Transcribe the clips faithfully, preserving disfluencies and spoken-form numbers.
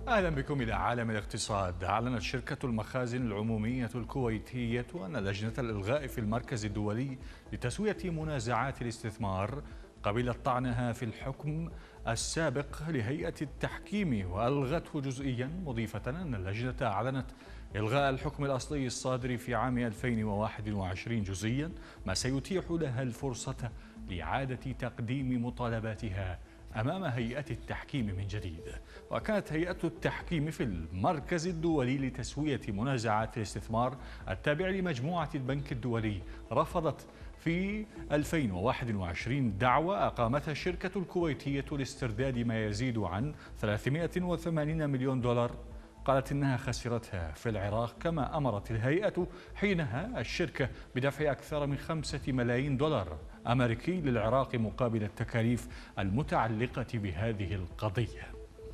أهلا بكم إلى عالم الاقتصاد. أعلنت شركة المخازن العمومية الكويتية أن لجنة الإلغاء في المركز الدولي لتسوية منازعات الاستثمار قبلت طعنها في الحكم السابق لهيئة التحكيم وألغته جزئيا، مضيفة أن اللجنة أعلنت إلغاء الحكم الأصلي الصادر في عام ألفين وواحد وعشرين جزئيا، ما سيتيح لها الفرصة لإعادة تقديم مطالباتها أمام هيئة التحكيم من جديد. وكانت هيئة التحكيم في المركز الدولي لتسوية منازعات الاستثمار التابع لمجموعة البنك الدولي رفضت في ألفين وواحد وعشرين دعوى أقامتها الشركة الكويتية لاسترداد ما يزيد عن ثلاثمئة وثمانين مليون دولار قالت إنها خسرتها في العراق، كما أمرت الهيئة حينها الشركة بدفع أكثر من خمسة ملايين دولار أمريكي للعراق مقابل التكاليف المتعلقة بهذه القضية.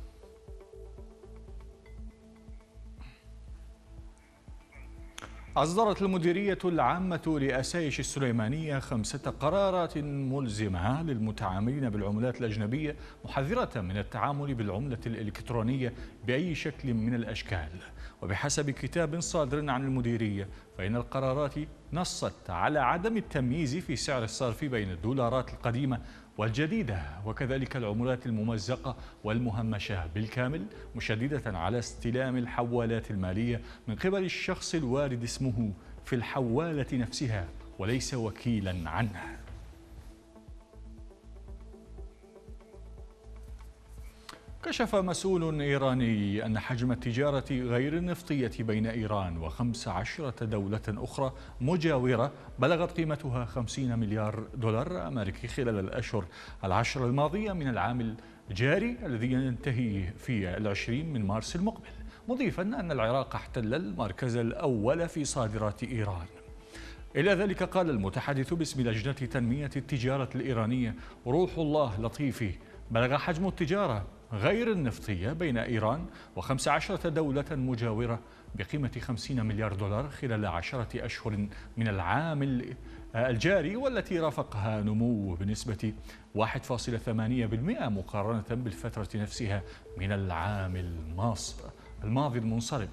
أصدرت المديرية العامة لأسايش السليمانية خمسة قرارات ملزمة للمتعاملين بالعملات الأجنبية، محذرة من التعامل بالعملة الإلكترونية بأي شكل من الأشكال. وبحسب كتاب صادر عن المديرية، فإن القرارات نصت على عدم التمييز في سعر الصرف بين الدولارات القديمة والجديدة، وكذلك العملات الممزقة والمهمشة بالكامل، مشددة على استلام الحوالات المالية من قبل الشخص الوارد اسمه في الحوالة نفسها وليس وكيلا عنها. كشف مسؤول إيراني أن حجم التجارة غير النفطية بين إيران وخمس عشرة دولة أخرى مجاورة بلغت قيمتها خمسين مليار دولار أمريكي خلال الأشهر العشر الماضية من العام الجاري الذي ينتهي في العشرين من مارس المقبل، مضيفا أن العراق احتل المركز الأول في صادرات إيران. إلى ذلك قال المتحدث باسم لجنة تنمية التجارة الإيرانية روح الله لطيفي: بلغ حجم التجارة غير النفطية بين إيران وخمس عشرة دولة مجاورة بقيمة خمسين مليار دولار خلال عشرة أشهر من العام الجاري، والتي رافقها نمو بنسبة واحد فاصلة ثمانية بالمئة مقارنة بالفترة نفسها من العام الماضي المنصرم.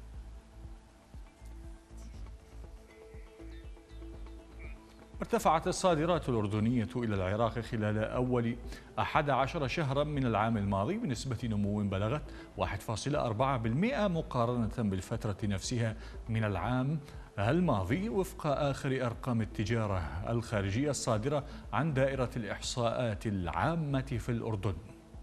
ارتفعت الصادرات الأردنية إلى العراق خلال أول أحد عشر شهرا من العام الماضي بنسبة نمو بلغت واحد فاصلة أربعة بالمئة مقارنة بالفترة نفسها من العام الماضي، وفق آخر أرقام التجارة الخارجية الصادرة عن دائرة الإحصاءات العامة في الأردن.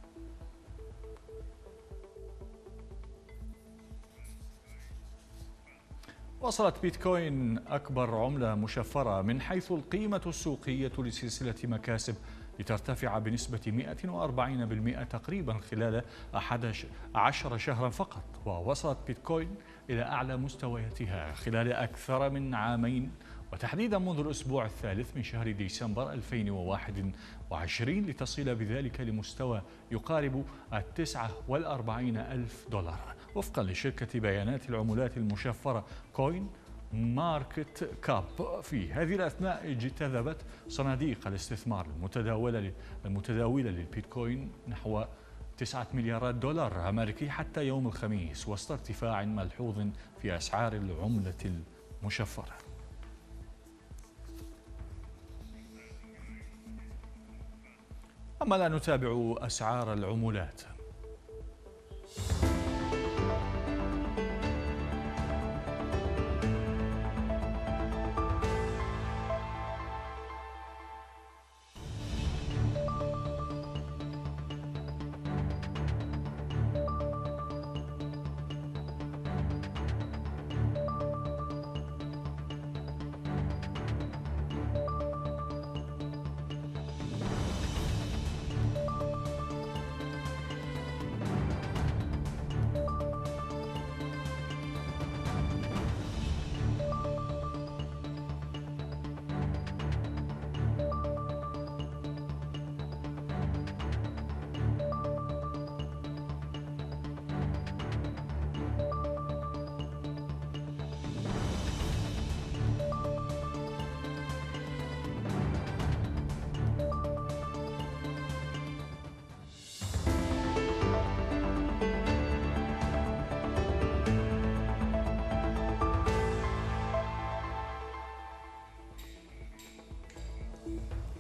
وصلت بيتكوين أكبر عملة مشفرة من حيث القيمة السوقية لسلسلة مكاسب لترتفع بنسبة مئة وأربعين بالمئة تقريبا خلال أحد عشر شهرا فقط. ووصلت بيتكوين إلى أعلى مستوياتها خلال أكثر من عامين، وتحديدا منذ الأسبوع الثالث من شهر ديسمبر ألفين وواحد وعشرين، لتصل بذلك لمستوى يقارب التسعة والأربعين ألف دولار، وفقا لشركة بيانات العملات المشفرة كوين ماركت كاب. في هذه الأثناء اجتذبت صناديق الاستثمار المتداولة المتداولة للبيتكوين نحو تسعة مليارات دولار أمريكي حتى يوم الخميس، وسط ارتفاع ملحوظ في أسعار العملة المشفرة. أما لا نتابع أسعار العملات.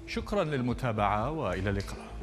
شكرا للمتابعة وإلى اللقاء.